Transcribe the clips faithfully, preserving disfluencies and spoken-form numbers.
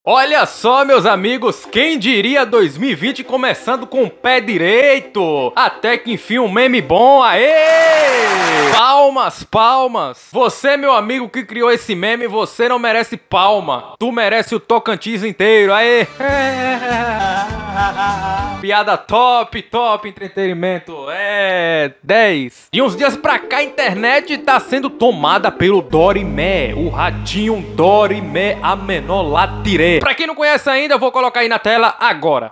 Olha só, meus amigos, quem diria dois mil e vinte começando com o pé direito? Até que enfim um meme bom, aê! Palmas, palmas! Você, meu amigo que criou esse meme, você não merece palma. Tu merece o Tocantins inteiro, aê! Piada top, top, entretenimento, é... dez. De uns dias pra cá a internet tá sendo tomada pelo Dorimé, o ratinho Dorimé Amenolatiré. Pra quem não conhece ainda, eu vou colocar aí na tela agora.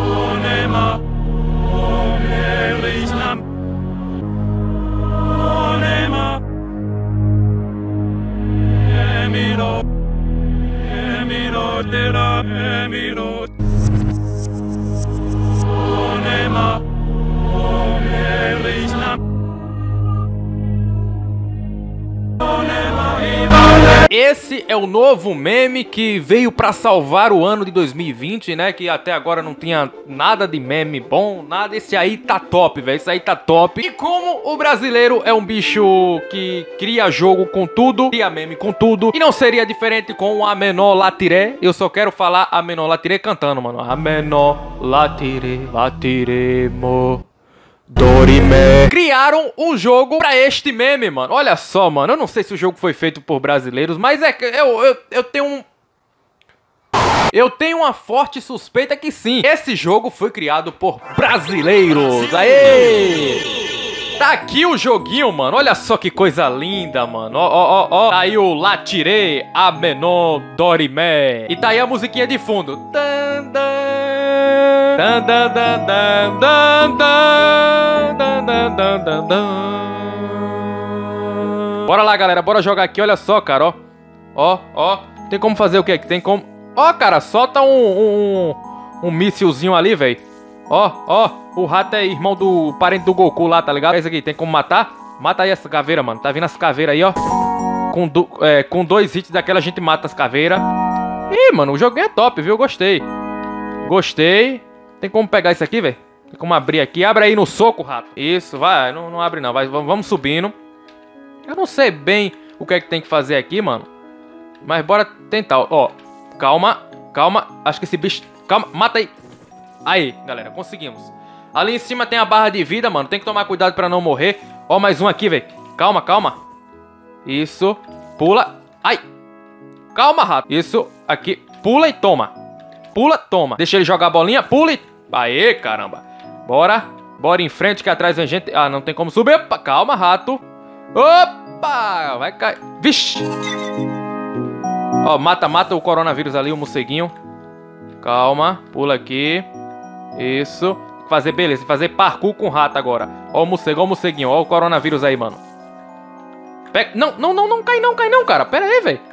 Esse é o novo meme que veio pra salvar o ano de dois mil e vinte, né? Que até agora não tinha nada de meme bom, nada. Esse aí tá top, velho. Esse aí tá top. E como o brasileiro é um bicho que cria jogo com tudo, cria meme com tudo, e não seria diferente com o Amenolatiré, eu só quero falar Amenolatiré cantando, mano. Amenolatiré, latiremo. Dorimé. Criaram um jogo pra este meme, mano. Olha só, mano. Eu não sei se o jogo foi feito por brasileiros, mas é que eu, eu, eu tenho um... Eu tenho uma forte suspeita que sim. Esse jogo foi criado por brasileiros. Aê! Tá aqui o joguinho, mano. Olha só que coisa linda, mano. Ó, ó, ó, ó. Tá aí o Latiré, Amenó, Dorimé. E tá aí a musiquinha de fundo. Dan, dan. Dan, dan, dan, dan, dan, dan, dan, dan, dan, dan. Bora lá, galera. Bora jogar aqui. Olha só, cara, ó. Ó, ó. Tem como fazer o quê? Tem como... Ó, cara, solta um, um, um míssilzinho ali, velho. Ó, ó. O rato é irmão do parente do Goku lá, tá ligado? É isso aqui. Tem como matar? Mata aí essa caveira, mano. Tá vindo essa caveira aí, ó. Com, do, é, com dois hits daquela a gente mata as caveiras. Ih, mano, o joguinho é top, viu? Gostei. Gostei. Tem como pegar isso aqui, velho? Tem como abrir aqui. Abre aí no soco, rato. Isso, vai. Não, não abre, não. Vai, vamos subindo. Eu não sei bem o que é que tem que fazer aqui, mano. Mas bora tentar. Ó, calma. Calma. Acho que esse bicho... Calma. Mata aí. Aí, galera. Conseguimos. Ali em cima tem a barra de vida, mano. Tem que tomar cuidado pra não morrer. Ó, mais um aqui, velho. Calma, calma. Isso. Pula. Ai. Calma, rato. Isso. Aqui. Pula e toma. Pula, toma. Deixa ele jogar a bolinha. Pula e... Aê, caramba. Bora. Bora em frente que atrás vem gente. Ah, não tem como subir. Opa, calma, rato. Opa. Vai cair. Vixe. Ó, mata, mata o coronavírus ali, o morceguinho. Calma. Pula aqui. Isso. Fazer, beleza. Fazer parkour com o rato agora. Ó o morcego, ó o morceguinho. Ó o coronavírus aí, mano. Pega... Não, não, não, não cai não, cai não, cara. Pera aí, velho.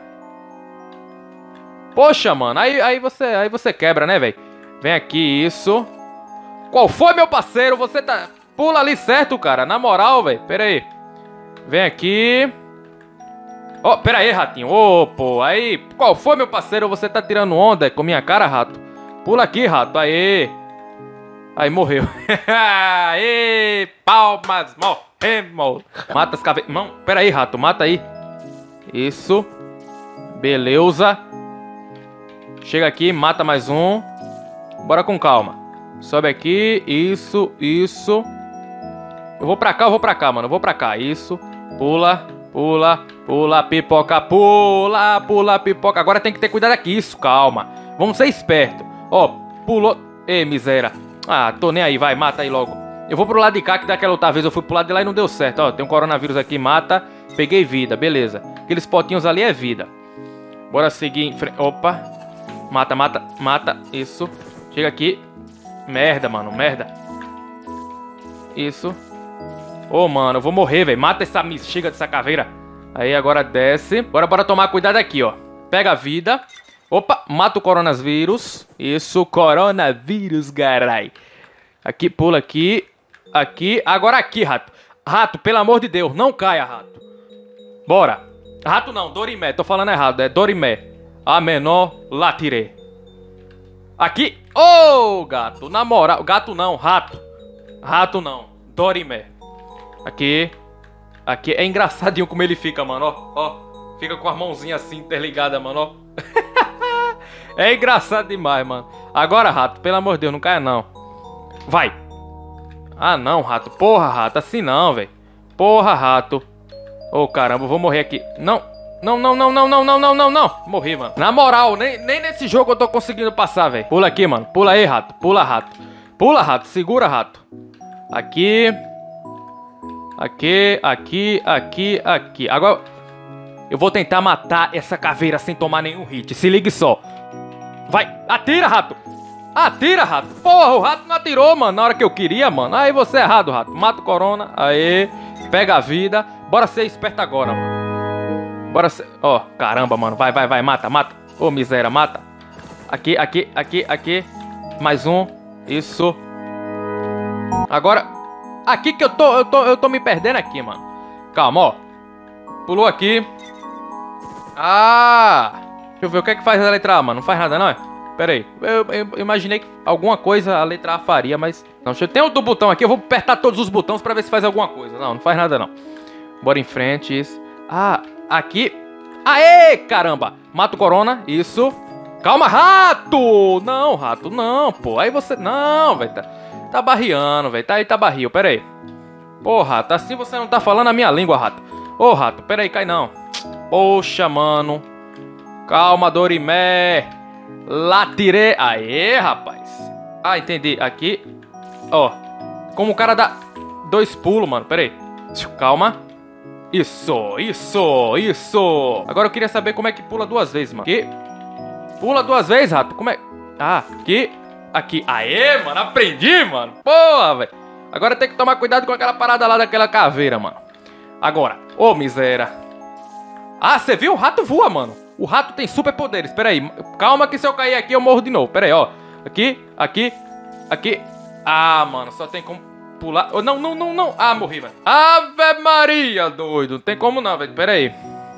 Poxa, mano, aí, aí, você, aí você quebra, né, velho? Vem aqui, isso. Qual foi, meu parceiro? Você tá... Pula ali certo, cara. Na moral, velho. Pera aí. Vem aqui. Ó, oh, pera aí, ratinho. Ô, oh, pô. Aí. Qual foi, meu parceiro? Você tá tirando onda com minha cara, rato? Pula aqui, rato. Aí. Aí, morreu. Aê, palmas. Morremos. Mata as caveiras. Não, pera aí, rato. Mata aí. Isso. Beleza. Chega aqui, mata mais um. Bora com calma. Sobe aqui, isso, isso. Eu vou pra cá, eu vou pra cá, mano. Eu vou pra cá, isso. Pula, pula, pula, pipoca, pula, pula, pipoca. Agora tem que ter cuidado aqui, isso, calma. Vamos ser esperto. Ó, pulou. Ei, miséria. Ah, tô nem aí, vai, mata aí logo. Eu vou pro lado de cá, que daquela outra vez eu fui pro lado de lá e não deu certo. Ó, tem um coronavírus aqui, mata. Peguei vida, beleza. Aqueles potinhos ali é vida. Bora seguir em frente. Opa. Mata, mata, mata. Isso. Chega aqui. Merda, mano. Merda. Isso. Ô, oh, mano. Eu vou morrer, velho. Mata essa bexiga dessa caveira. Aí, agora desce. Bora, bora tomar cuidado aqui, ó. Pega a vida. Opa. Mata o coronavírus. Isso. Coronavírus, carai. Aqui, pula aqui. Aqui. Agora aqui, rato. Rato, pelo amor de Deus. Não caia, rato. Bora. Rato não. Dorimé. Tô falando errado. É Dorimé. Amenolatiré. Aqui. Ô, oh, gato. Na moral. Gato não. Rato. Rato não. Dorimé. Aqui. Aqui. É engraçadinho como ele fica, mano. Ó. Ó. Fica com as mãozinhas assim interligadas, mano. Ó. É engraçado demais, mano. Agora, rato, pelo amor de Deus, não caia não. Vai. Ah, não, rato. Porra, rato, assim não, velho. Porra, rato. Ô, oh, caramba, eu vou morrer aqui. Não, não, não, não, não, não, não, não, não, não. Morri, mano. Na moral, nem, nem nesse jogo eu tô conseguindo passar, velho. Pula aqui, mano. Pula aí, rato. Pula, rato. Pula, rato. Segura, rato. Aqui. Aqui, aqui, aqui, aqui. Agora, eu vou tentar matar essa caveira sem tomar nenhum hit. Se ligue só. Vai, atira, rato. Atira, rato. Porra, o rato não atirou, mano, na hora que eu queria, mano. Aí você é errado, rato. Mata o corona. Aí, pega a vida. Bora ser esperto agora, mano. Bora ser... Ó, oh, caramba, mano. Vai, vai, vai. Mata, mata. Ô, oh, miséria, mata. Aqui, aqui, aqui, aqui. Mais um. Isso. Agora... Aqui que eu tô, eu tô, eu tô me perdendo aqui, mano. Calma, ó. Pulou aqui. Ah! Deixa eu ver o que é que faz a letra A, mano. Não faz nada, não é? Pera aí. Eu, eu, eu imaginei que alguma coisa a letra A faria, mas... Não, deixa eu... Tem outro botão aqui. Eu vou apertar todos os botões pra ver se faz alguma coisa. Não, não faz nada, não. Bora em frente. Isso. Ah, aqui. Aê, caramba. Mata o corona. Isso. Calma, rato! Não, rato, não, pô. Aí você... Não, velho. Tá, tá barriando, velho. Tá aí, tá barril. Pera aí. Pô, rato, assim você não tá falando a minha língua, rato. Ô, rato, pera aí, cai não. Poxa, mano. Calma, Dorimé. Latirê. Aê, rapaz. Ah, entendi. Aqui. Ó. Como o cara dá dois pulos, mano. Pera aí. Calma. Isso, isso, isso. Agora eu queria saber como é que pula duas vezes, mano. Aqui. Pula duas vezes, rato. Como é? Ah, aqui. Aqui. Aê, mano. Aprendi, mano. Porra, velho. Agora tem que tomar cuidado com aquela parada lá daquela caveira, mano. Agora. Ô, oh, miséria. Ah, você viu? O rato voa, mano. O rato tem superpoderes. Pera aí. Calma que se eu cair aqui eu morro de novo. Pera aí, ó. Aqui, aqui, aqui. Ah, mano. Só tem como pular. Oh, não, não, não, não. Ah, morri, velho. Ave Maria, doido. Não tem como não, velho. Pera aí.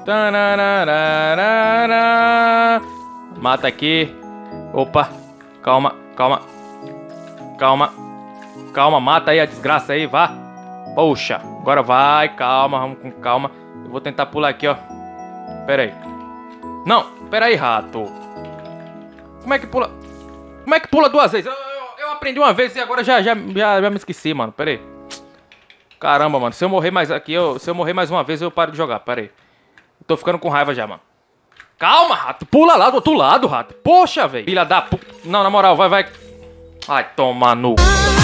Mata aqui. Opa. Calma, calma. Calma. Calma, mata aí a desgraça aí, vá. Poxa, agora vai, calma, vamos com calma. Eu vou tentar pular aqui, ó. Pera aí. Não, pera aí, rato. Como é que pula? Como é que pula duas vezes? Eu, eu, eu aprendi uma vez e agora já, já, já, já me esqueci, mano. Pera aí. Caramba, mano. Se eu morrer mais aqui, eu, se eu morrer mais uma vez, eu paro de jogar. Pera aí. Eu tô ficando com raiva já, mano. Calma, rato. Pula lá do outro lado, rato. Poxa, velho. Filha da pu... Não, na moral, vai, vai. Ai, toma no...